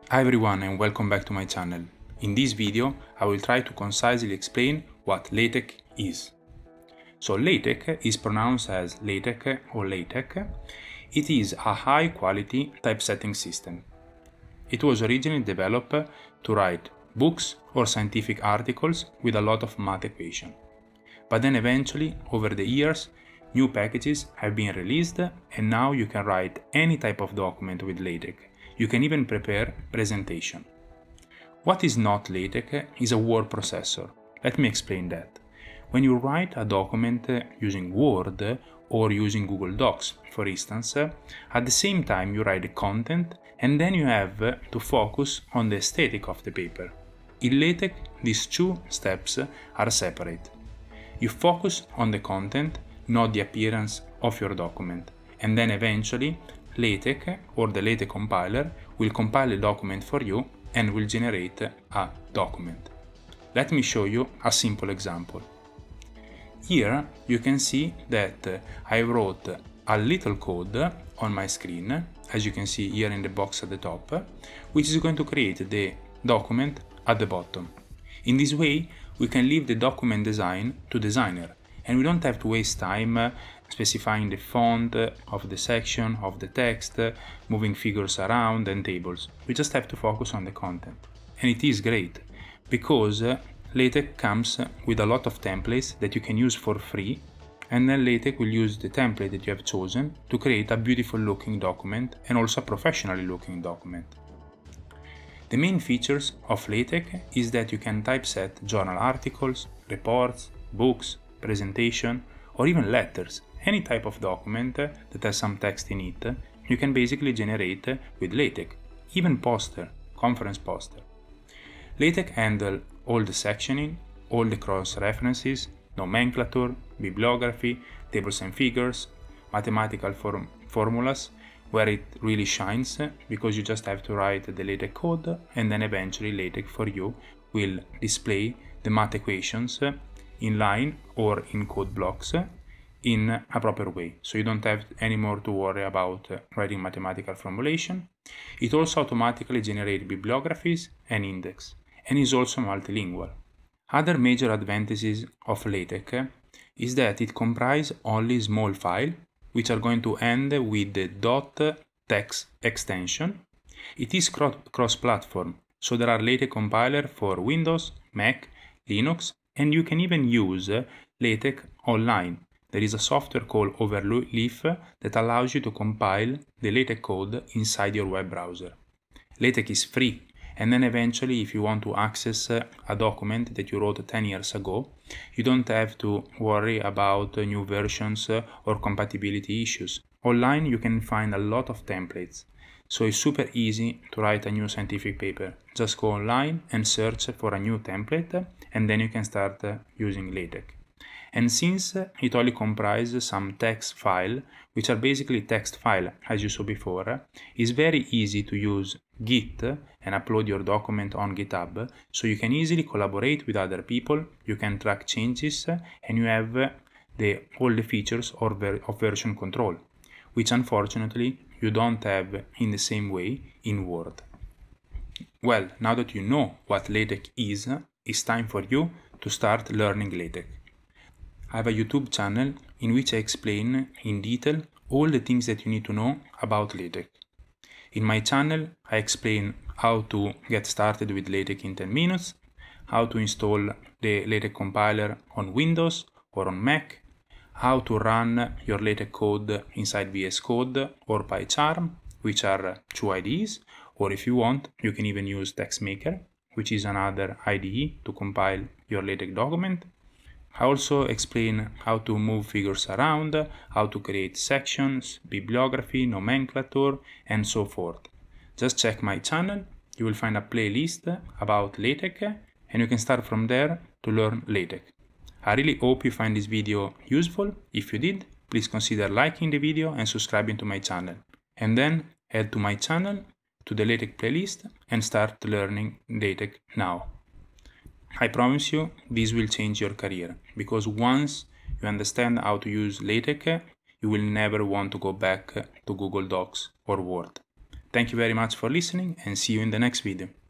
Hi everyone and welcome back to my channel. In this video, I will try to concisely explain what LaTeX is. So LaTeX is pronounced as LaTeX or LaTeX. It is a high-quality typesetting system. It was originally developed to write books or scientific articles with a lot of math equation. But then eventually, over the years, new packages have been released and now you can write any type of document with LaTeX. You can even prepare presentation. What is not LaTeX is a word processor. Let me explain that. When you write a document using Word or using Google Docs, for instance, at the same time you write the content and then you have to focus on the aesthetic of the paper. In LaTeX, these two steps are separate. You focus on the content, not the appearance of your document, and then eventually LaTeX or the LaTeX compiler will compile a document for you and will generate a document. Let me show you a simple example. Here you can see that I wrote a little code on my screen, as you can see here in the box at the top, which is going to create the document at the bottom. In this way, we can leave the document design to designer, and we don't have to waste time specifying the font of the section of the text, moving figures around and tables. We just have to focus on the content. And it is great because LaTeX comes with a lot of templates that you can use for free, and then LaTeX will use the template that you have chosen to create a beautiful looking document and also a professionally looking document. The main features of LaTeX is that you can typeset journal articles, reports, books, presentation, or even letters. Any type of document that has some text in it, you can basically generate with LaTeX, even poster, conference poster. LaTeX handles all the sectioning, all the cross-references, nomenclature, bibliography, tables and figures, mathematical formulas, where it really shines because you just have to write the LaTeX code and then eventually LaTeX for you will display the math equations in line or in code blocks in a proper way. So you don't have anymore to worry about writing mathematical formulation. It also automatically generates bibliographies and index, and is also multilingual. Other major advantages of LaTeX is that it comprises only small files which are going to end with the .text extension. It is cross-platform, so there are LaTeX compiler for Windows, Mac, Linux, and you can even use LaTeX online. There is a software called Overleaf that allows you to compile the LaTeX code inside your web browser. LaTeX is free, and then eventually if you want to access a document that you wrote 10 years ago, you don't have to worry about new versions or compatibility issues. Online you can find a lot of templates, so it's super easy to write a new scientific paper. Just go online and search for a new template, and then you can start using LaTeX. And since it only comprises some text file, which are basically text file as you saw before, it's very easy to use Git and upload your document on GitHub, so you can easily collaborate with other people, you can track changes, and you have all the features of version control, which unfortunately you don't have in the same way in Word. Well, now that you know what LaTeX is, it's time for you to start learning LaTeX. I have a YouTube channel in which I explain in detail all the things that you need to know about LaTeX. In my channel, I explain how to get started with LaTeX in 10 minutes, how to install the LaTeX compiler on Windows or on Mac, how to run your LaTeX code inside VS Code or PyCharm, which are two IDEs, or if you want, you can even use TextMaker, which is another IDE to compile your LaTeX document. I also explain how to move figures around, how to create sections, bibliography, nomenclature, and so forth. Just check my channel, you will find a playlist about LaTeX, and you can start from there to learn LaTeX. I really hope you find this video useful. If you did, please consider liking the video and subscribing to my channel. And then head to my channel, to the LaTeX playlist, and start learning LaTeX now. I promise you, this will change your career, because once you understand how to use LaTeX, you will never want to go back to Google Docs or Word. Thank you very much for listening and see you in the next video.